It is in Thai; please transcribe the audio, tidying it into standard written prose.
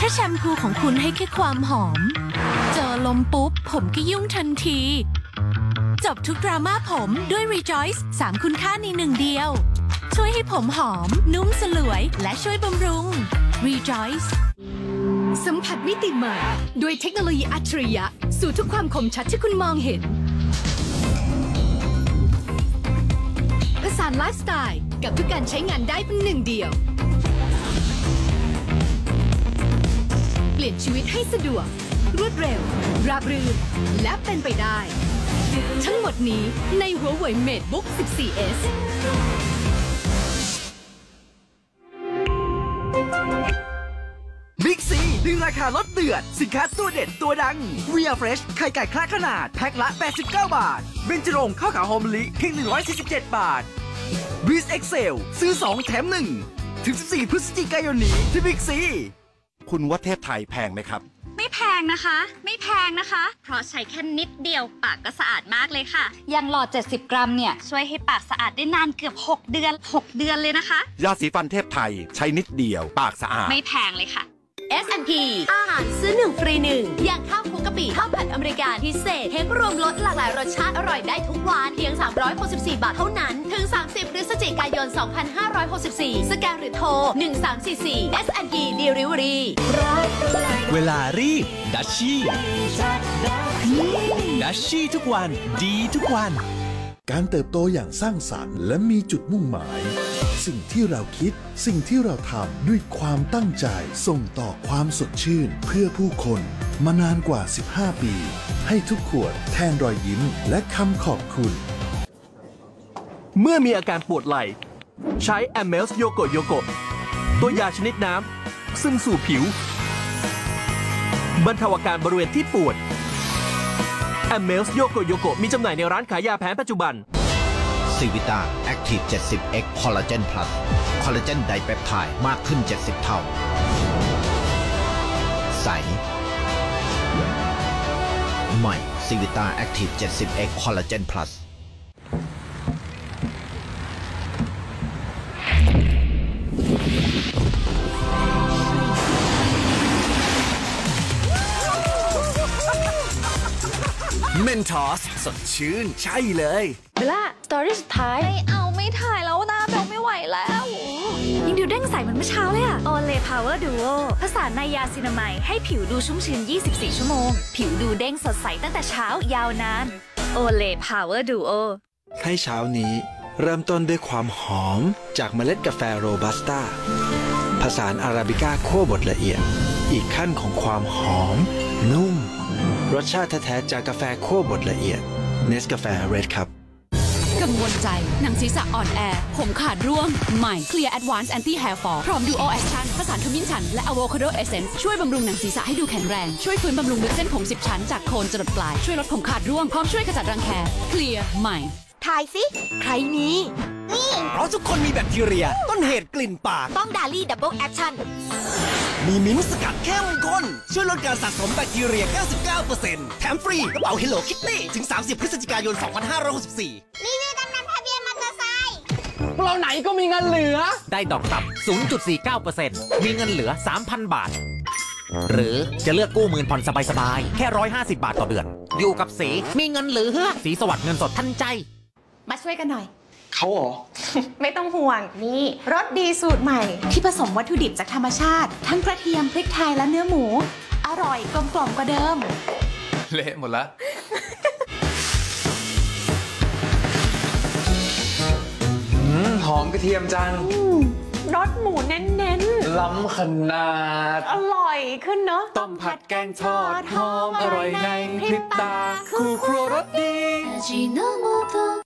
แชมพูของคุณให้แค่ความหอมเจอลมปุ๊บผมก็ยุ่งทันทีจบทุกดราม่าผมด้วย Rejoice 3 คุณค่าใน1 เดียวช่วยให้ผมหอมนุ่มสลวยและช่วยบำรุง Rejoice สัมผัสมิติใหม่ด้วยเทคโนโลยีอัจฉริยะสู่ทุกความคมชัดที่คุณมองเห็นประสานไลฟ์สไตล์กับทุกการใช้งานได้เป็น1 เดียวเปลี่ยนชีวิตให้สะดวกรวดเร็วราบรื่นและเป็นไปได้ทั้งหมดนี้ใน Huawei MateBook 14s บิ๊กซีดึงราคาลดเดือดสินค้าตัวเด็ดตัวดัง Via Fresh ไข่ไก่คละขนาดแพ็คละ89 บาทเบญจรงค์ข้าวขาวหอมมะลิเพียง147 บาท Breeze Excel ซื้อ2แถม1ถึง14 พฤศจิกายนนี้ที่บิ๊กซีคุณว่าเทพไทยแพงไหมครับไม่แพงนะคะไม่แพงนะคะเพราะใช้แค่นิดเดียวปากก็สะอาดมากเลยค่ะยังหลอด70 กรัมเนี่ยช่วยให้ปากสะอาดได้นานเกือบ6 เดือนเลยนะคะยาสีฟันเทพไทยใช้นิดเดียวปากสะอาดไม่แพงเลยค่ะ S&P อาหารซื้อ1 ฟรี 1อย่างข้าวคลุกกะปิข้าวผัดอเมริกันพิเศษเทครวมรสหลากหลายรสชาติอร่อยได้ทุกวันเพียง364 บาทเท่านั้นถึง30 พฤศจิกายน 2564สแกนหรือโทร1344 S&P Delivery เวลารีบดัชชี่ทุกวันดีทุกวันการเติบโตอย่างสร้างสรรค์และมีจุดมุ่งหมายสิ่งที่เราคิดสิ่งที่เราทำด้วยความตั้งใจส่งต่อความสดชื่นเพื่อผู้คนมานานกว่า15 ปีให้ทุกขวดแทนรอยยิ้มและคำขอบคุณเมื่อมีอาการปวดไหล่ใช้ Ameos โยโกโยโกตัวยาชนิดน้ำซึมสู่ผิวบรรเทาอาการบริเวณที่ปวด Ameos โยโกโยโกมีจำหน่ายในร้านขายยาแผนปัจจุบันซีวิตาแอคทีฟ 70X คอลลาเจนพลัสคอลลาเจนไดเปปไทด์มากขึ้น70 เท่าใสใหม่ซีวิตาแอคทีฟ 70X คอลลาเจนพลัสเมนทอสสดชื่นใช่เลยเบลล่าสตอรี่สุดท้ายไม่ถ่ายแล้วนะเบลไม่ไหวแล้วยังดูเด้งใสเหมือนเมื่อเช้าเลยอะโอเลพาวเวอร์ดูโอผสานในยาซินาไมด์ให้ผิวดูชุ่มชื้น24 ชั่วโมงผิวดูเด้งสดใสตั้งแต่เช้ายาวนานโอเลพาวเวอร์ดูโอให้เช้านี้เริ่มต้นด้วยความหอมจากเมล็ดกาแฟโรบัสต้าผสานอาราบิก้าคั่วบดละเอียดอีกขั้นของความหอมนุ่มรสชาติแท้ๆจากกาแฟคั่วบดละเอียดเนสกาแฟเรดครับกังวลใจหนังศีรษะอ่อนแอผมขาดร่วงใหม่ Clear Advanced Anti Hair Fall พร้อม Duo Action ผสานขมิ้นชันและ Avocado Essence ช่วยบำรุงหนังศีรษะให้ดูแข็งแรงช่วยฟื้นบำรุงลึกเส้นผม10 ชั้นจากโคนจรดปลายช่วยลดผมขาดร่วงพร้อมช่วยขจัดรังแค Clear ใหม่ทายสิใครนี้นี่เพราะทุกคนมีแบคทีเรียต้นเหตุกลิ่นปากต้องดาลี่ดับเบิลแอคชั่นมีมิ้นท์สกัดเข้มข้นช่วยลดการสะสมแบคทีเรีย 99% แถมฟรีกระเป๋า Hello Kitty ถึง30 พฤศจิกายน 2564 นี่กำลังทะเบียนมอเตอร์ไซค์เราไหนก็มีเงินเหลือได้ดอกต่ำ 0.49% มีเงินเหลือ 3,000 บาทหรือจะเลือกกู้หมื่นผ่อนสบายๆแค่150 บาทต่อเดือนอยู่กับสีมีเงินเหลือสีสวัสดิ์เงินสดทันใจมาช่วยกันหน่อยเขาเหรอไม่ต้องห่วงนี่รสดีสูตรใหม่ที่ผสมวัตถุดิบจากธรรมชาติทั้งกระเทียมพริกไทยและเนื้อหมูอร่อยกลมกล่อมกว่าเดิมเละหมดละหอมกระเทียมจังรสหมูเน้นๆล้ำขนาดอร่อยขึ้นเนาะต้มผัดแกงทอดหอมอร่อยในพริบตาคู่ครัวรสดี